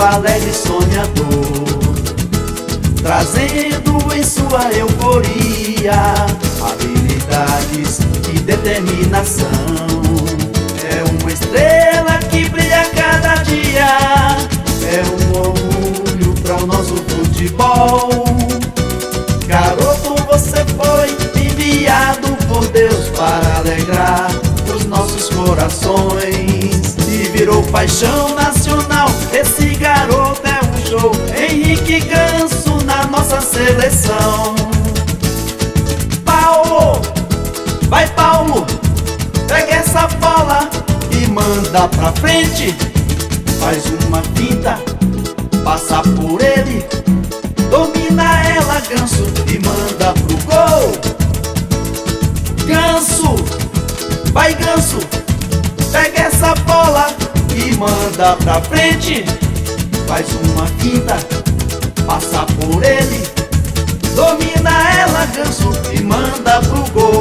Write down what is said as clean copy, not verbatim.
alegre e sonhador, trazendo em sua euforia habilidades e determinação. É uma estrela que brilha a cada dia, é um orgulho para o nosso futebol. Garoto, você foi enviado por Deus para alegrar os nossos corações e virou paixão nacional. Esse garoto é um show, Henrique Ganso na nossa seleção. Paulo, vai Paulo, pega essa bola e manda pra frente. Faz uma finta, passa por ele, domina ela, Ganso, e manda pro gol. Ganso, vai Ganso, pega essa bola e manda pra frente. Faz uma finta, passa por ele, domina ela, Ganso, e manda pro gol.